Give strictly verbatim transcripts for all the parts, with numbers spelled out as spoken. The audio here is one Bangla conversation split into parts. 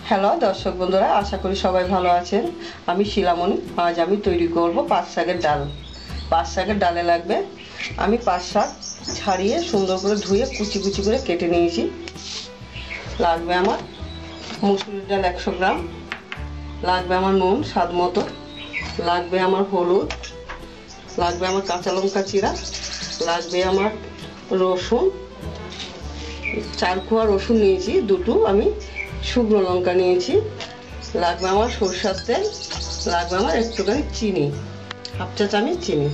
হ্যালো দর্শক বন্ধুরা, আশা করি সবাই ভালো আছেন। আমি শিলামণি। আজ আমি তৈরি করব পাঁচ শাকের ডাল। পাঁচ শাকের ডালে লাগবে, আমি পাঁচ শাক ছাড়িয়ে সুন্দর করে ধুয়ে কুচি কুচি করে কেটে নিয়েছি। লাগবে আমার মুসুরির ডাল একশো গ্রাম, লাগবে আমার নুন স্বাদ মতো, লাগবে আমার হলুদ, লাগবে আমার কাঁচা লঙ্কা চিরা, লাগবে আমার রসুন, চার কোয়া রসুন নিয়েছি, দুটো আমি শুকনো লঙ্কা নিয়েছি, লাগবে আমার সরষের তেল, লাগবে আমার একটুখানি চিনি, হাফ চা চামচ চিনি।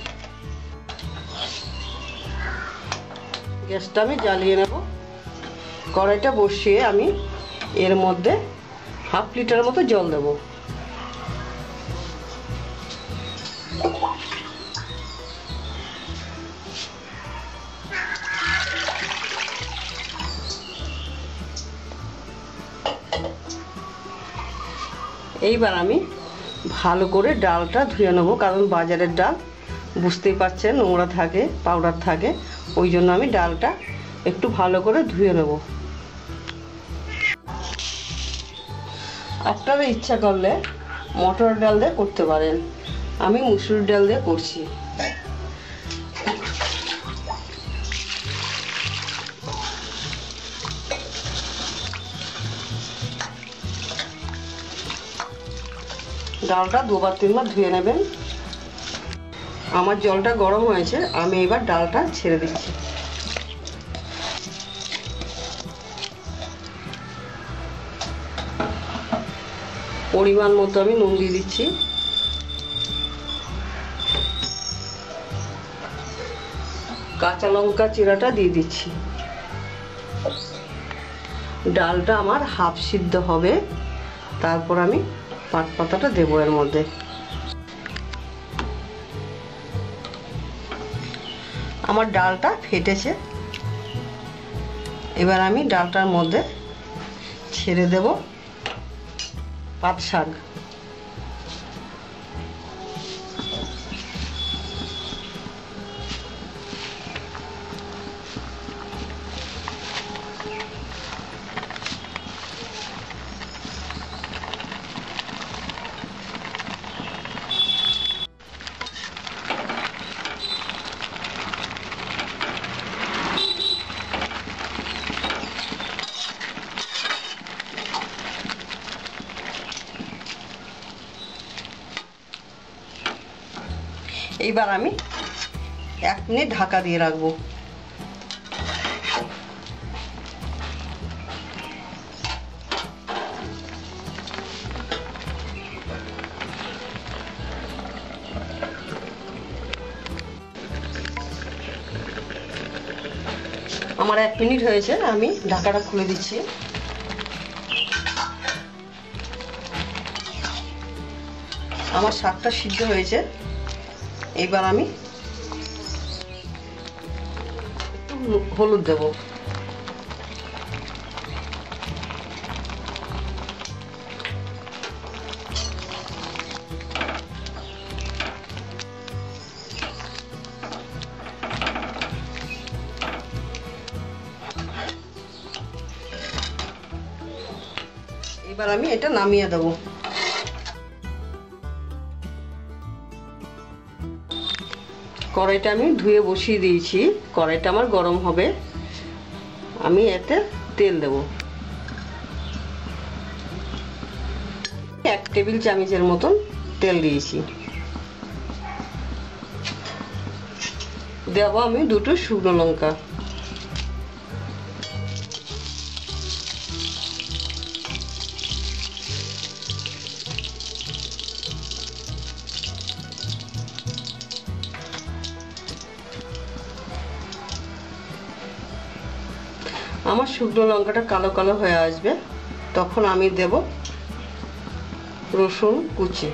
গ্যাসটা আমি জ্বালিয়ে নেব। কড়াইটা বসিয়ে আমি এর মধ্যে হাফ লিটার মতো জল দেব। এইবার আমি ভালো করে ডালটা ধুয়ে নেব, কারণ বাজারের ডাল বুঝতেই পারছেন নোংরা থাকে, পাউডার থাকে, ওই জন্য আমি ডালটা একটু ভালো করে ধুয়ে নেব। আপনারা ইচ্ছা করলে মটর ডাল দিয়ে করতে পারেন, আমি মুসুর ডাল দিয়ে করছি। ডালটা দুবার তিনবার ধুয়ে নেবেন। আমার জলটা গরম হয়েছে, আমি এবার ডালটা ছেড়ে দিচ্ছি। পরিমাণ মতো আমি নুন দিয়ে দিচ্ছি, কাঁচা লঙ্কা চিরাটা দিয়ে দিচ্ছি। ডালটা আমার হাফ সিদ্ধ হবে, তারপর আমি পাট পাতাটা দেবো এর মধ্যে। আমার ডালটা ফেটেছে, এবার আমি ডালটার মধ্যে ছেড়ে দেব পাট শাক। এইবার আমি এক মিনিট ঢাকা দিয়ে রাখবো। আমার এক মিনিট হয়েছে, আমি ঢাকাটা খুলে দিচ্ছি। আমার শাকটা সিদ্ধ হয়েছে, এবার আমি একটু হলুদ দেব। এবার আমি এটা নামিয়ে দেব। কড়াইটা আমি ধুয়ে বসিয়ে দিয়েছি, কড়াইটা আমার গরম হবে, আমি এতে তেল দেব। এক টেবিল চামচের মতন তেল দিয়েছি। দেব আমি দুটো শুকনো লঙ্কা, আমার শুকনো লঙ্কাটা কালো কালো হয়ে আসবে, তখন আমি দেব রসুন কুচি।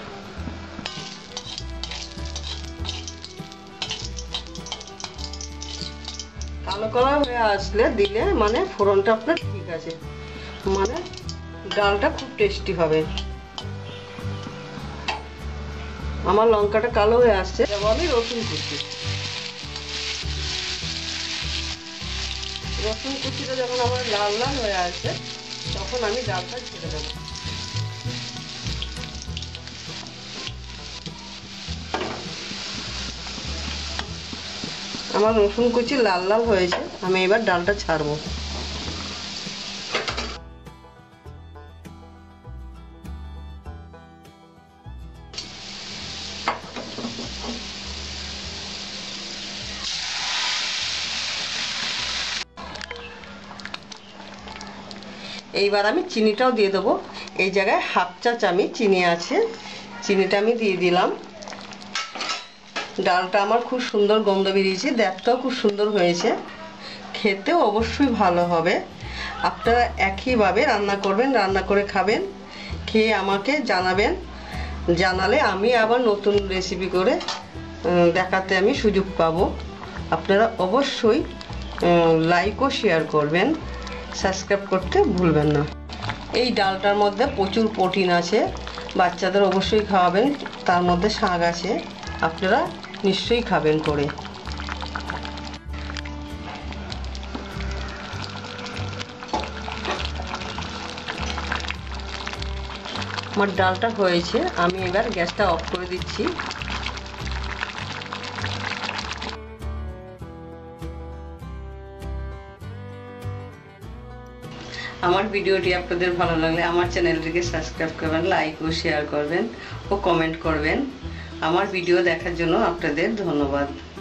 কালো কালো হয়ে আসলে দিলে মানে ফোড়নটা আপনার ঠিক আছে, মানে ডালটা খুব টেস্টি হবে। আমার লঙ্কাটা কালো হয়ে আসছে, দেব আমি রসুন কুচি। রসুন কুচিটা যখন আমার লাল লাল হয়ে আসে, তখন আমি ডালটা ছেড়ে দেবো। আমার রসুন কুচি লাল লাল হয়েছে, আমি এবার ডালটা ছাড়বো। এইবার আমি চিনিটাও দিয়ে দেবো। এই জায়গায় হাফ চা চামচ চিনি আছে, চিনিটা আমি দিয়ে দিলাম। ডালটা আমার খুব সুন্দর গন্ধ বেরিয়েছে, দেখতেও খুব সুন্দর হয়েছে, খেতেও অবশ্যই ভালো হবে। আপনারা একইভাবে রান্না করবেন, রান্না করে খাবেন, খেয়ে আমাকে জানাবেন। জানালে আমি আবার নতুন রেসিপি করে দেখাতে আমি সুযোগ পাবো। আপনারা অবশ্যই লাইক ও শেয়ার করবেন, সাবস্ক্রাইব করতে ভুলবেন না। এই ডালটার মধ্যে প্রচুর প্রোটিন আছে, বাচ্চাদের অবশ্যই খাওয়াবেন। তার মধ্যে শাক আছে, আপনারা নিশ্চয়ই খাবেন করে। আমার ডালটা হয়েছে, আমি এবার গ্যাসটা অফ করে দিচ্ছি। আমার ভিডিওটি আপনাদের ভালো লাগলে আমার চ্যানেলটিকে সাবস্ক্রাইব করবেন, লাইক ও শেয়ার করবেন ও কমেন্ট করবেন। আমার ভিডিও দেখার জন্য আপনাদের ধন্যবাদ।